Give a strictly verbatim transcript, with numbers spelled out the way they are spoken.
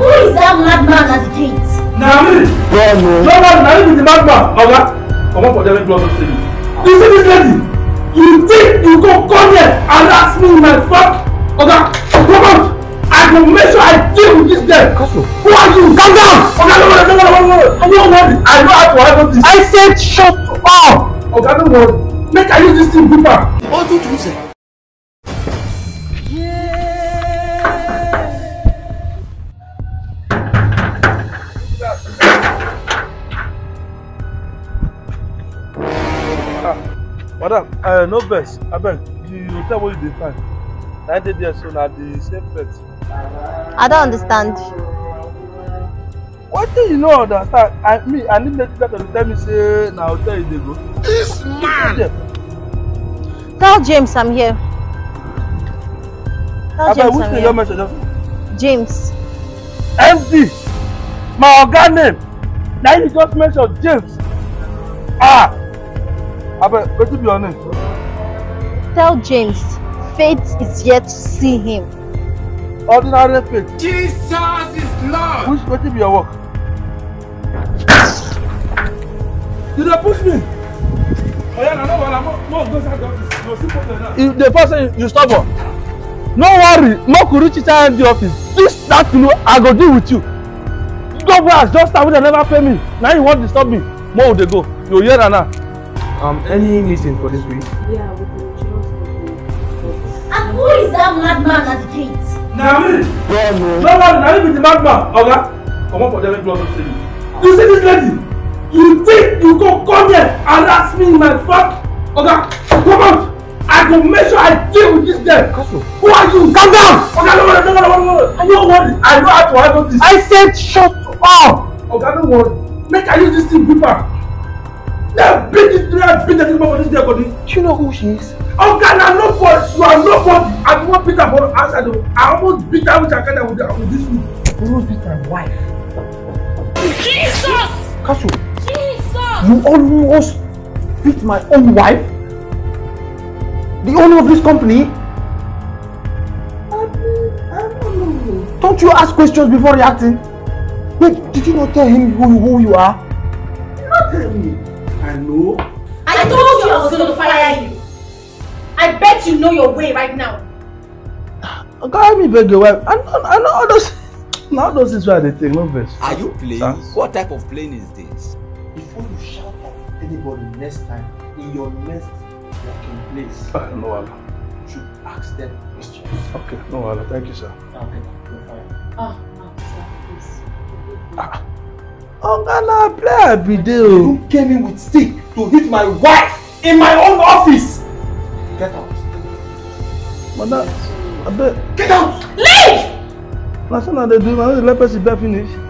who is that madman at the gate? Now me! No, no. No, no, now you be the madman. Oga, come on for them blood of city. You see this lady? You think you go come here and ask me my fuck? Oga, come on! I will make sure I deal with this girl. Who are you? Calm down! Oga, no, no, no, no, no, no. I don't worry. I know how to handle this. I said shut up! Oga, don't worry. Make I use this thing deeper. What did you say? Madam, uh, no best. I beg you, you tell what you define. ninety days soon at the same place. I don't understand. What do you know understand? I me, I need to tell me say now tell you they go. This man. Tell James I'm here. Tell I James beg, I'm which here. message? James. M D. My organ name. Now you just mentioned James. Ah. I beg, what to be your name? Tell James. Fate is yet to see him. Ordinary fate. Jesus is Lord. Which what be your work? Did they push me? Oh yeah, no, no, no, no, go inside the office. No, see what they're the person you stubborn. No worry, no Kuruchicha in the office. This that to know I go deal with you. Go back, just start with they never pay me. Now you want to stop me. More would they go. You hear that now? Um, any meeting for this week? Yeah, we will. And who is that madman at the gate? Now me! No, no. No, no, now you be the madman. Oga, come on for them blood of city. You see this lady? You think you go come here and ask me my fuck? Oga, come on! I will make sure I deal with this girl. Who are you? Calm down! Oga, no, no, no, no, no, no. I don't worry. I know how to handle this. I said shut up! Oga, don't worry. Make I use this thing deeper. Now beat this girl and beat the thing for this girl body. Do you know who she is? Oh God, I'm nobody. You are nobody. I won't beat her for outside. I almost beat her with a kind of with this food. I almost beat my wife. Jesus! Kashu, Jesus! you almost beat my own wife? The owner of this company? I don't know. Don't you ask questions before reacting? Wait, did you not tell him who, who you are? You not tell me. I know. I told you I was going to fire you. I bet you know your way right now. God, me beg your wife. I know, I know all those. Now those is why they take no verse. Are you playing? Sir? What type of plane is this? Before you shout at anybody next time in your next working place, Uh, no, Allah. you should ask them questions. Okay, no, Allah. Thank you, sir. Okay, you're fine. Oh, no, sir, please. Ah. Oh, Ghana, play a video. You came in with stick to hit my wife in my own office. Get out. Mother, I bet. Get out! Leave! That's not they do. Now let us be finished.